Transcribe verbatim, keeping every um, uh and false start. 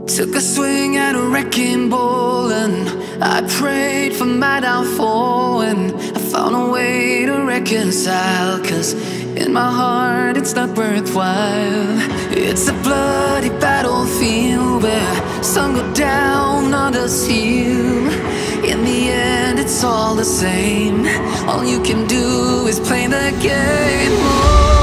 Took a swing at a wrecking ball, and I prayed for my downfall, and I found a way to reconcile, 'cause in my heart it's not worthwhile. It's a bloody battlefield where some go down, others heal. In the end it's all the same. All you can do is play the game. Oh.